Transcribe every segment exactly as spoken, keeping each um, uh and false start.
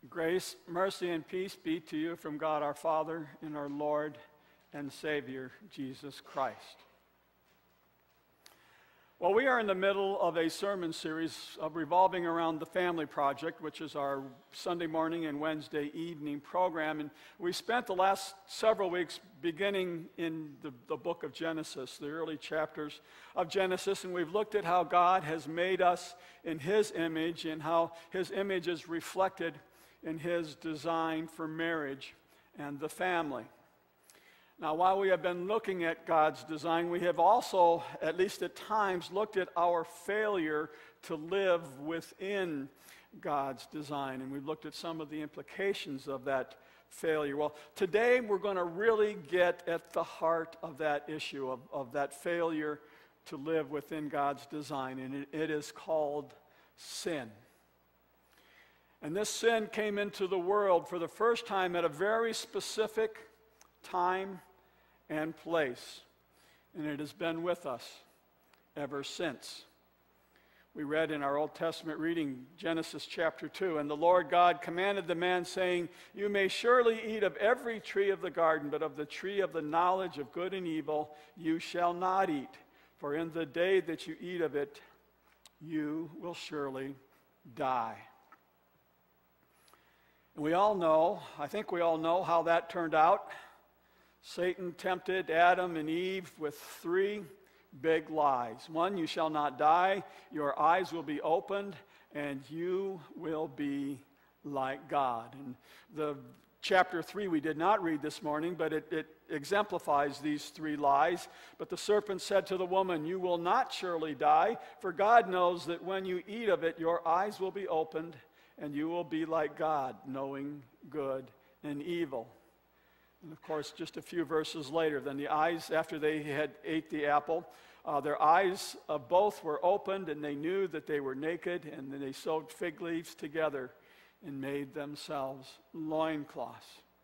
Grace, mercy, and peace be to you from God our Father and our Lord and Savior, Jesus Christ. Well, we are in the middle of a sermon series of revolving around the Family Project, which is our Sunday morning and Wednesday evening program. And we spent the last several weeks beginning in the, the book of Genesis, the early chapters of Genesis, and we've looked at how God has made us in His image and how His image is reflected in His design for marriage and the family. Now, while we have been looking at God's design, we have also, at least at times, looked at our failure to live within God's design, and we've looked at some of the implications of that failure. Well, today we're going to really get at the heart of that issue, of, of that failure to live within God's design, and it, it is called sin. And this sin came into the world for the first time at a very specific time and place, and it has been with us ever since. We read in our Old Testament reading, Genesis chapter two, "And the Lord God commanded the man, saying, You may surely eat of every tree of the garden, but of the tree of the knowledge of good and evil you shall not eat, for in the day that you eat of it, you will surely die." And we all know, I think we all know how that turned out. Satan tempted Adam and Eve with three big lies. One, you shall not die, your eyes will be opened, and you will be like God. And the chapter three we did not read this morning, but it, it exemplifies these three lies. But the serpent said to the woman, You will not surely die, for God knows that when you eat of it, your eyes will be opened, and you will be like God, knowing good and evil. And of course, just a few verses later, then the eyes, after they had ate the apple, uh, their eyes uh, both were opened, and they knew that they were naked, and then they sewed fig leaves together and made themselves loincloths.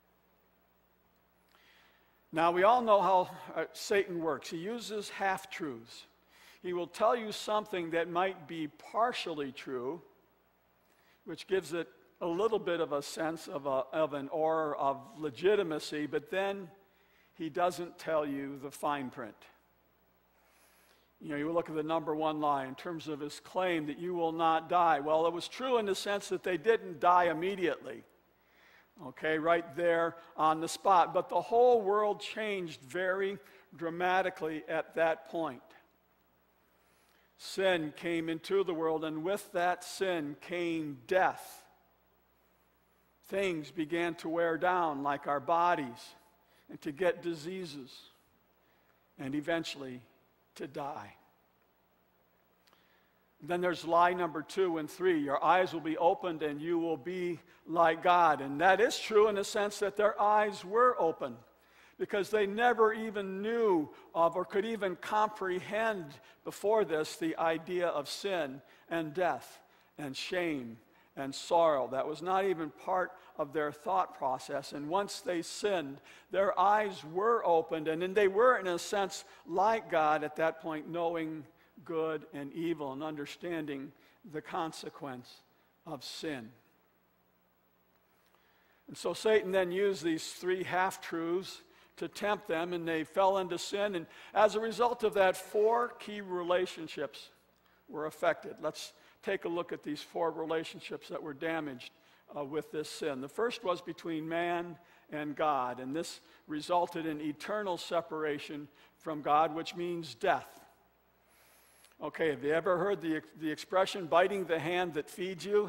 Now, we all know how uh, Satan works. He uses half-truths. He will tell you something that might be partially true, which gives it a little bit of a sense of, a, of an aura of legitimacy, but then he doesn't tell you the fine print. You know, you look at the number one lie in terms of his claim that you will not die. Well, it was true in the sense that they didn't die immediately, okay, right there on the spot. But the whole world changed very dramatically at that point. Sin came into the world, and with that sin came death. Things began to wear down, like our bodies, and to get diseases, and eventually to die. Then there's lie number two and three. Your eyes will be opened, and you will be like God. And that is true in the sense that their eyes were opened, because they never even knew of or could even comprehend before this the idea of sin and death and shame and sorrow. That was not even part of their thought process. And once they sinned, their eyes were opened, and then they were, in a sense, like God at that point, knowing good and evil and understanding the consequence of sin. And so Satan then used these three half-truths to tempt them, and they fell into sin. And as a result of that, four key relationships were affected. Let's take a look at these four relationships that were damaged uh, with this sin. The first was between man and God, and this resulted in eternal separation from God, which means death. Okay, have you ever heard the, the expression, biting the hand that feeds you?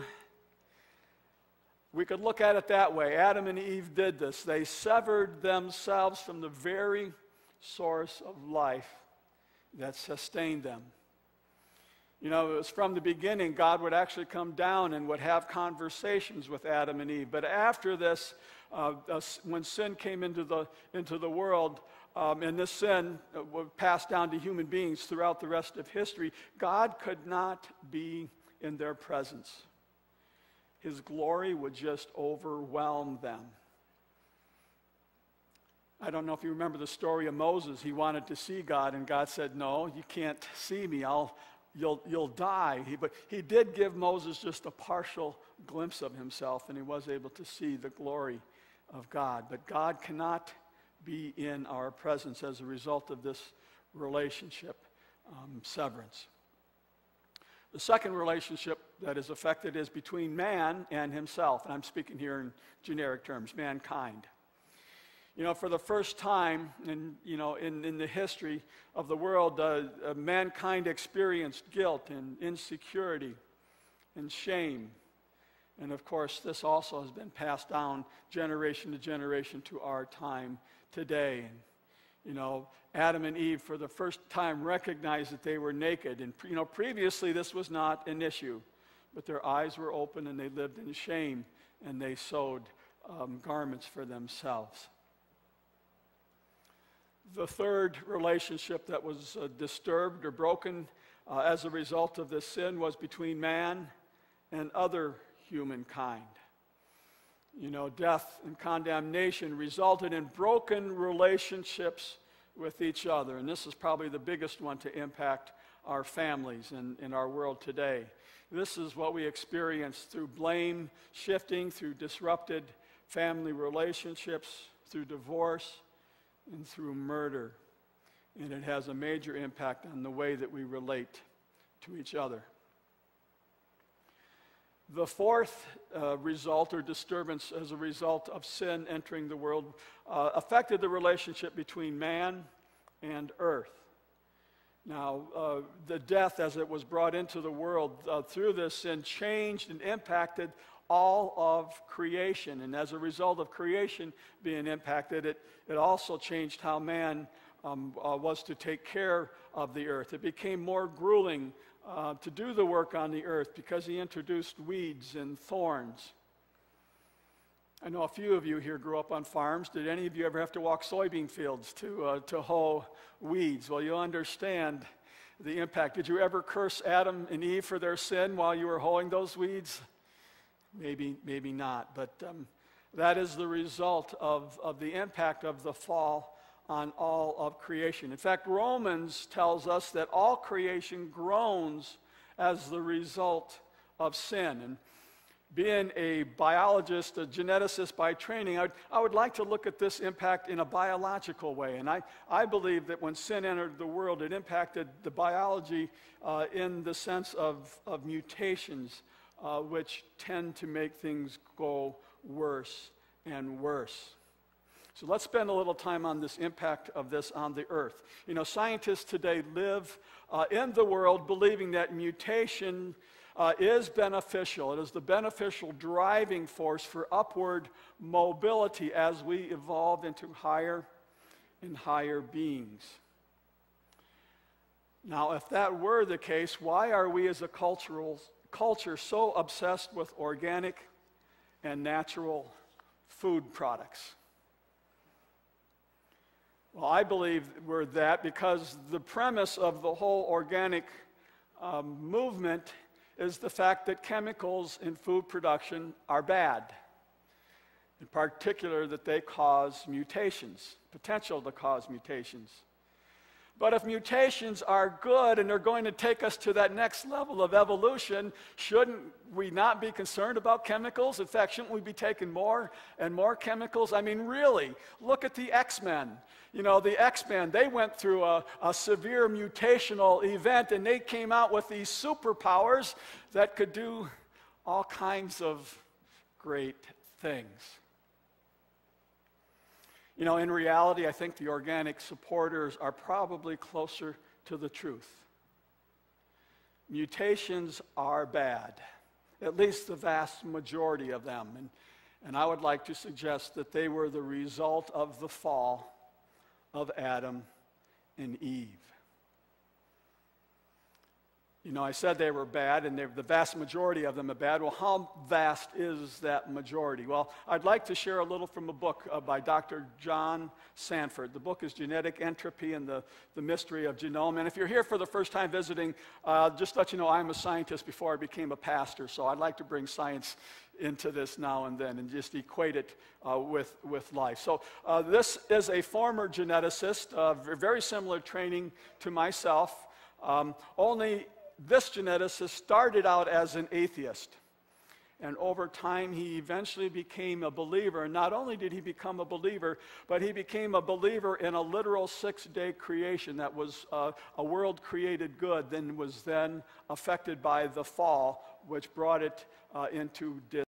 We could look at it that way. Adam and Eve did this. They severed themselves from the very source of life that sustained them. You know, it was from the beginning God would actually come down and would have conversations with Adam and Eve. But after this, uh, uh, when sin came into the, into the world, um, and this sin uh, would pass down to human beings throughout the rest of history, God could not be in their presence. His glory would just overwhelm them. I don't know if you remember the story of Moses. He wanted to see God, and God said, no, you can't see me. I'll, you'll, you'll die. He, but he did give Moses just a partial glimpse of himself, and he was able to see the glory of God. But God cannot be in our presence as a result of this relationship um, severance. The second relationship that is affected is between man and himself, and I'm speaking here in generic terms, mankind. You know, for the first time in, you know, in, in the history of the world, uh, uh, mankind experienced guilt and insecurity and shame. And of course, this also has been passed down generation to generation to our time today. And, you know, Adam and Eve for the first time recognized that they were naked. And, you know, previously this was not an issue. But their eyes were open and they lived in shame and they sewed um, garments for themselves. The third relationship that was uh, disturbed or broken uh, as a result of this sin was between man and other humankind. You know, death and condemnation resulted in broken relationships with each other. And this is probably the biggest one to impact our families in, in our world today. This is what we experience through blame shifting, through disrupted family relationships, through divorce, and through murder. And it has a major impact on the way that we relate to each other. The fourth uh, result or disturbance as a result of sin entering the world uh, affected the relationship between man and earth. Now, uh, the death as it was brought into the world uh, through this sin changed and impacted all of creation. And as a result of creation being impacted, it, it also changed how man um, uh, was to take care of the earth. It became more grueling uh, to do the work on the earth because he introduced weeds and thorns. I know a few of you here grew up on farms. Did any of you ever have to walk soybean fields to, uh, to hoe weeds? Well, you'll understand the impact. Did you ever curse Adam and Eve for their sin while you were hoeing those weeds? Maybe, maybe not, but um, that is the result of, of the impact of the fall on all of creation. In fact, Romans tells us that all creation groans as the result of sin. And being a biologist, a geneticist by training, I would, I would like to look at this impact in a biological way. And I, I believe that when sin entered the world, it impacted the biology uh, in the sense of, of mutations, Uh, which tend to make things go worse and worse. So let's spend a little time on this impact of this on the earth. You know, scientists today live uh, in the world believing that mutation uh, is beneficial. It is the beneficial driving force for upward mobility as we evolve into higher and higher beings. Now, if that were the case, why are we as a cultural culture so obsessed with organic and natural food products? Well, I believe we're that because the premise of the whole organic um, movement is the fact that chemicals in food production are bad. In particular, that they cause mutations, potential to cause mutations. But if mutations are good and they're going to take us to that next level of evolution, shouldn't we not be concerned about chemicals? In fact, shouldn't we be taking more and more chemicals? I mean, really, look at the X-Men. You know, the X-Men, they went through a, a severe mutational event and they came out with these superpowers that could do all kinds of great things. You know, in reality, I think the organic supporters are probably closer to the truth. Mutations are bad, at least the vast majority of them. And, and I would like to suggest that they were the result of the fall of Adam and Eve. You know, I said they were bad, and the vast majority of them are bad. Well, how vast is that majority? Well, I'd like to share a little from a book uh, by Doctor John Sanford. The book is Genetic Entropy and the, the Mystery of Genome. And if you're here for the first time visiting, uh, just to let you know, I'm a scientist before I became a pastor, so I'd like to bring science into this now and then and just equate it uh, with, with life. So uh, this is a former geneticist, uh, very similar training to myself, um, only this geneticist started out as an atheist. And over time, he eventually became a believer. And not only did he become a believer, but he became a believer in a literal six-day creation that was uh, a world created good, then was then affected by the fall, which brought it uh, into dis-